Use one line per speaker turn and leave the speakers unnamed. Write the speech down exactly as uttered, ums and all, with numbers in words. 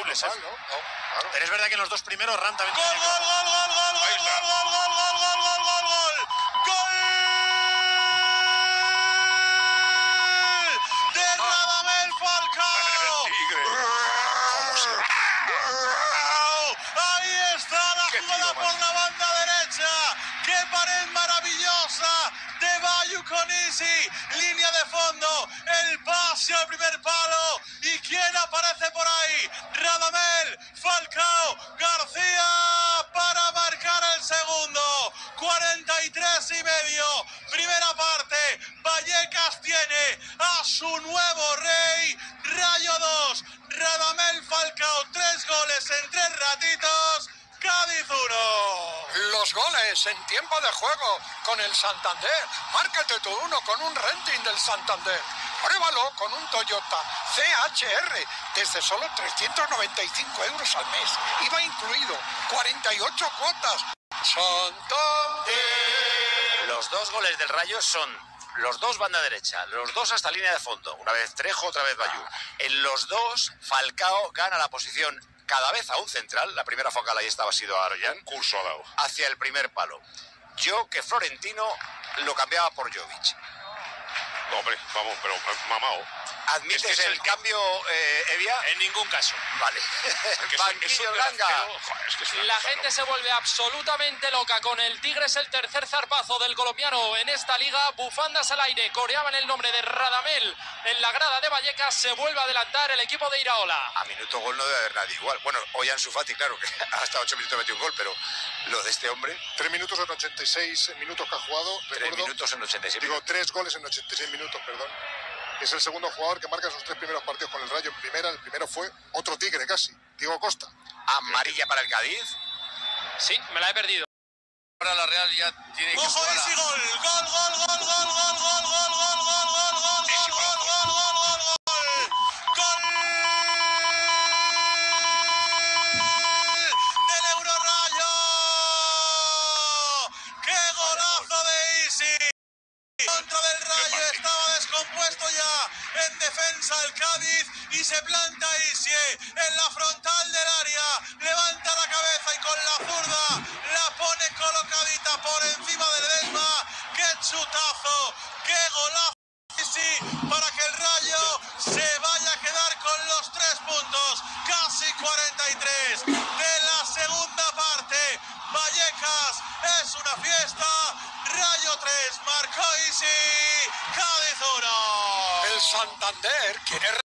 goles.
Normal, ¿no? No, claro.
Pero es verdad que en los dos primeros Ran también...
¡Gol, gol, gol, gol, gol, gol,
Ahí está.
gol, gol, gol, gol, gol, gol, gol, gol! ¡Gol de Radamel Falcao!
El tigre. ¿Cómo se...
Ahí está la
Qué
jugada
tío,
por
macho.
la banda derecha. ¡Qué pared maravillosa de Bayu Conisi! Línea de fondo, el pase al primer palo. ¿Y quién aparece por ahí? Radamel Falcao García para marcar el segundo. cuarenta y tres y medio. Primera parte. Vallecas tiene a su nuevo rey. Rayo dos. Radamel Falcao, tres goles en tres ratitos. Cádiz uno.
Los goles en tiempo de juego con el Santander. Márcate tú uno con un renting del Santander. Pruébalo con un Toyota C H R desde solo trescientos noventa y cinco euros al mes. I V A incluido. cuarenta y ocho cuotas. Santander.
Los dos goles del Rayo son los dos banda derecha, los dos hasta línea de fondo. Una vez Trejo, otra vez Bayú. En los dos, Falcao gana la posición cada vez a un central. La primera focal ahí estaba, ha sido a Arroyán.
Un curso ha dado.
Hacia el primer palo. Yo que Florentino lo cambiaba por Jovic.
No, hombre, vamos, pero mamao.
¿Admites
Es que es
el
el-
cambio, eh, Evia?
En ningún caso.
Vale.
Porque es un- es
Banquillo
un
Blanca.
delantero, joder, es que es una
La
cosa
gente
loca.
se vuelve absolutamente loca con el Tigres, el tercer zarpazo del colombiano en esta liga. Bufandas al aire, coreaban el nombre de Radamel en la grada de Vallecas. Se vuelve a adelantar el equipo de Iraola.
A minuto gol no debe haber nadie igual. Bueno, hoy Ansu Fati, claro, que hasta ocho minutos metió un gol, pero lo de este hombre,
Tres minutos en ochenta y seis minutos que ha jugado.
tres
Recuerdo,
minutos en ochenta y seis
digo,
minutos.
tres goles en ochenta y seis minutos, perdón. Es el segundo jugador que marca sus tres primeros partidos con el Rayo en primera. El primero fue otro tigre casi, Diego Costa.
Amarilla para el Cádiz.
Sí, me la he perdido.
Ahora la Real ya tiene que
Ojo,
jugar a-
Isi, gol. Gol, gol, gol, gol, gol, gol, gol, gol, gol, gol, gol, gol,
Isi,
gol, gol, gol, gol, gol, gol. Gol del Eurorrayo. ¡Qué golazo de Isi! Contra del Rayo, estaba descompuesto ya en defensa el Cádiz y se planta Isie en la frontal del área, levanta la cabeza y con la zurda la pone colocadita por encima del Desma. ¡Qué chutazo! ¡Qué golazo! Isi para que el Rayo se vaya a quedar con los tres puntos, casi cuarenta y tres de la segunda parte. Vallecas es una fiesta. Rayo tres, marcó Isi, Cádiz uno.
El Santander quiere